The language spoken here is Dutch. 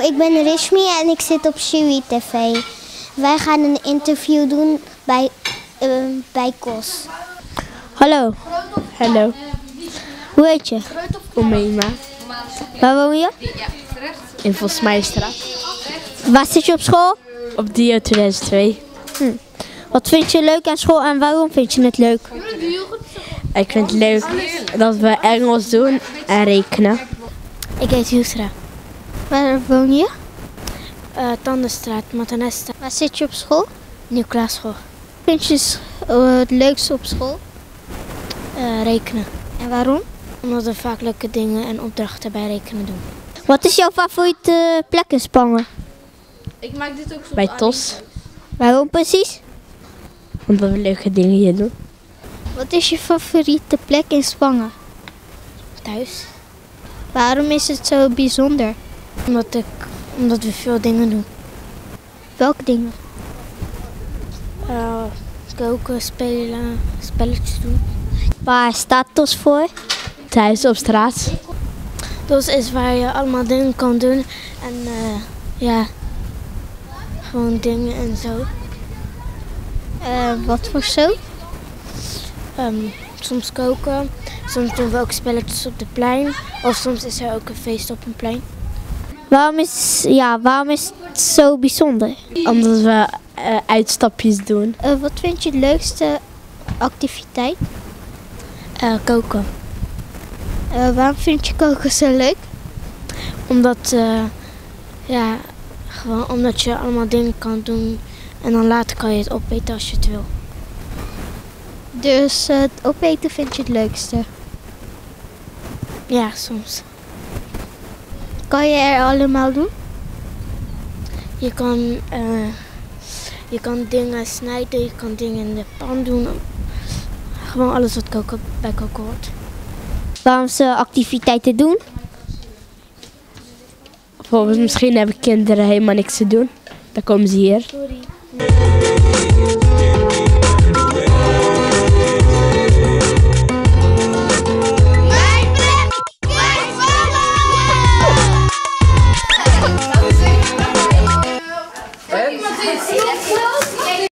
ik ben Rishmi en ik zit op Shiwi TV. Wij gaan een interview doen bij KOS. Hallo. Hallo. Hoe heet je? Omeima. Waar woon je? In Vosmeijerstraat. Waar zit je op school? Op DIO 2002. Wat vind je leuk aan school en waarom vind je het leuk? Ik vind het leuk dat we Engels doen en rekenen. Ik heet Yusra. Waar woon je? Tandenstraat, Matanesta. Waar zit je op school? Nieuw-Klaasschool. Vind je het leukste op school? Rekenen. En waarom? Omdat we vaak leuke dingen en opdrachten bij rekenen doen. Wat is jouw favoriete plek in Spangen? Ik maak dit ook zo Bij TOS. Waarom precies? Omdat we leuke dingen hier doen. Wat is je favoriete plek in Spangen? Thuis. Waarom is het zo bijzonder? Omdat we veel dingen doen. Welke dingen? Koken, spelen, spelletjes doen. Waar staat TOS voor? Thuis op straat. TOS is waar je allemaal dingen kan doen. En gewoon dingen en zo. Wat voor zo? Soms koken. Soms doen we ook spelletjes op de plein. Of soms is er ook een feest op een plein. Waarom is het zo bijzonder? Omdat we uitstapjes doen. Wat vind je het leukste activiteit? Koken. Waarom vind je koken zo leuk? Omdat je allemaal dingen kan doen en dan later kan je het opeten als je het wil. Dus het opeten vind je het leukste? Ja, soms. Kan je er allemaal doen? Je kan dingen snijden, je kan dingen in de pan doen. Gewoon alles wat bij koken hoort. Waarom ze activiteiten doen? Bijvoorbeeld misschien hebben kinderen helemaal niks te doen. Dan komen ze hier. Sorry.